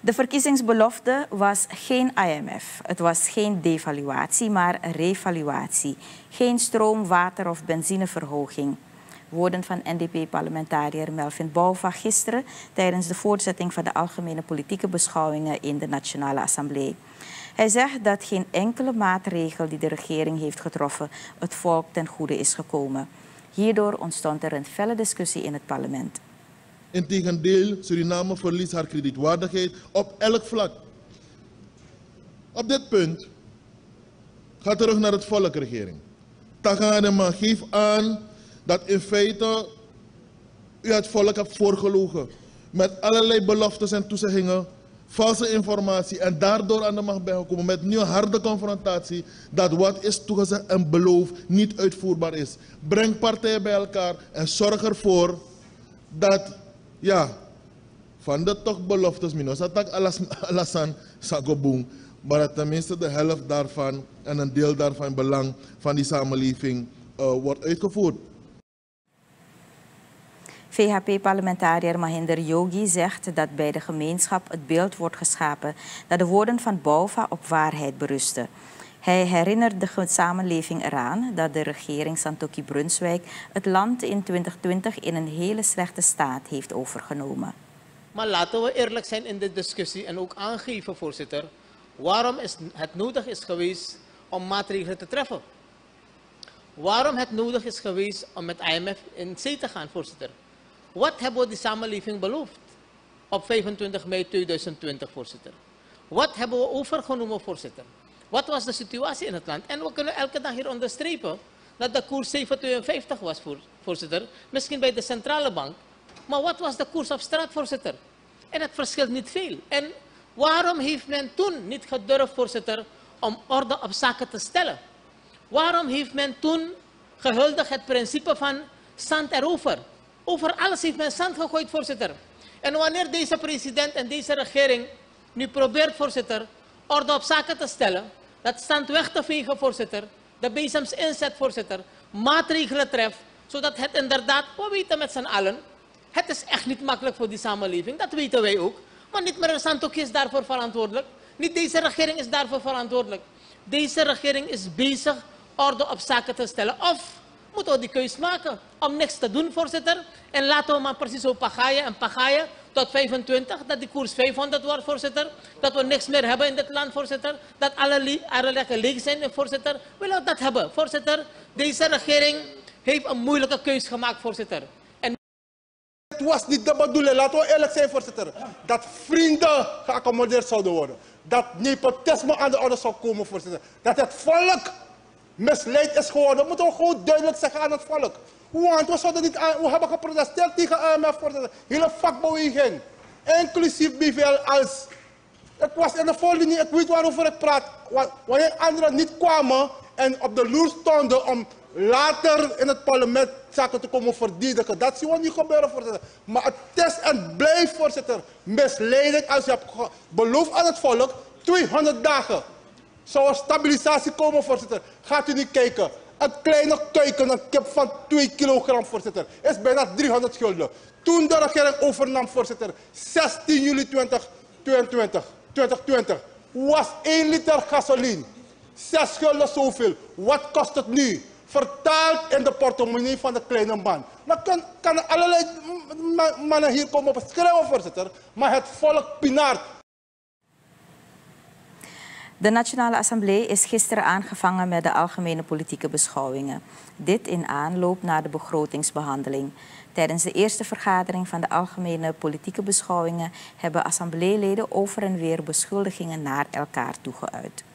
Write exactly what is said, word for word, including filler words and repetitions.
De verkiezingsbelofte was geen I M F. Het was geen devaluatie, maar revaluatie. Geen stroom, water of benzineverhoging. Woorden van N D P-parlementariër Melvin Bouwva gisteren tijdens de voortzetting van de algemene politieke beschouwingen in de Nationale Assemblée. Hij zegt dat geen enkele maatregel die de regering heeft getroffen het volk ten goede is gekomen. Hierdoor ontstond er een felle discussie in het parlement. Integendeel, Suriname verliest haar kredietwaardigheid op elk vlak. Op dit punt, ga terug naar het volk, regering. Tagaadema, geef aan dat in feite u het volk hebt voorgelogen met allerlei beloftes en toezeggingen, valse informatie en daardoor aan de macht bent gekomen met nu een harde confrontatie dat wat is toegezegd en beloofd niet uitvoerbaar is. Breng partijen bij elkaar en zorg ervoor dat, ja, van de toch beloftes, minosatak alasan sagobung, maar dat tenminste de helft daarvan en een deel daarvan in belang van die samenleving uh, wordt uitgevoerd. V H P-parlementariër Mahinder Yogi zegt dat bij de gemeenschap het beeld wordt geschapen dat de woorden van Bouwva op waarheid berusten. Hij herinnert de samenleving eraan dat de regering Santokhi Brunswijk het land in twintig twintig in een hele slechte staat heeft overgenomen. Maar laten we eerlijk zijn in de discussie en ook aangeven, voorzitter, waarom is het nodig is geweest om maatregelen te treffen. Waarom het nodig is geweest om met I M F in zee te gaan, voorzitter. Wat hebben we de samenleving beloofd op vijfentwintig mei tweeduizend twintig, voorzitter? Wat hebben we overgenomen, voorzitter? Wat was de situatie in het land? En we kunnen elke dag hier onderstrepen dat de koers zeven komma tweeënvijftig was, voorzitter. Misschien bij de centrale bank. Maar wat was de koers op straat, voorzitter? En het verschilt niet veel. En waarom heeft men toen niet gedurfd, voorzitter, om orde op zaken te stellen? Waarom heeft men toen gehuldigd het principe van zand erover? Over alles heeft men zand gegooid, voorzitter. En wanneer deze president en deze regering nu probeert, voorzitter, orde op zaken te stellen, dat zand weg te vegen, voorzitter, de bezems inzet, voorzitter, maatregelen treft, zodat het inderdaad, we weten met z'n allen, het is echt niet makkelijk voor die samenleving, dat weten wij ook. Maar niet meneer Santokhi is daarvoor verantwoordelijk, niet deze regering is daarvoor verantwoordelijk. Deze regering is bezig orde op zaken te stellen. Of moeten we die keus maken om niks te doen, voorzitter. En laten we maar precies zo pagaaien en pagaaien tot vijfentwintig. Dat die koers vijfhonderd wordt, voorzitter. Dat we niks meer hebben in dit land, voorzitter. Dat alle, alle lekken leeg zijn, voorzitter. Willen we dat hebben, voorzitter? Deze regering heeft een moeilijke keus gemaakt, voorzitter. En het was niet de bedoeling, laten we eerlijk zijn, voorzitter, dat vrienden geaccommodeerd zouden worden. Dat nepotisme aan de orde zou komen, voorzitter. Dat het volk misleid is geworden. Dat moeten we gewoon duidelijk zeggen aan het volk. Want we, zouden niet aan, we hebben geprotesteerd tegen I M F, voorzitter. Hele vakbeweging, inclusief B V L als. Ik was in de voorlinie, ik weet waarover ik praat. Wanneer anderen niet kwamen en op de loer stonden om later in het parlement zaken te komen verdedigen. Dat zien we niet gebeuren, voorzitter. Maar het is en blijft, voorzitter, misleiding als je hebt beloofd aan het volk tweehonderd dagen. Zou er stabilisatie komen, voorzitter? Gaat u niet kijken. Een kleine kuiken, een kip van twee kilogram, voorzitter, is bijna driehonderd gulden. Toen de regering overnam, voorzitter, zestien juli tweeduizend twintig, was één liter gasoline zes gulden zoveel. Wat kost het nu? Vertaald in de portemonnee van de kleine man. Dan kan, kan allerlei mannen hier komen op schreeuwen, voorzitter, maar het volk pinaart. De Nationale Assemblée is gisteren aangevangen met de algemene politieke beschouwingen. Dit in aanloop naar de begrotingsbehandeling. Tijdens de eerste vergadering van de algemene politieke beschouwingen hebben assembleeleden over en weer beschuldigingen naar elkaar toegeuit.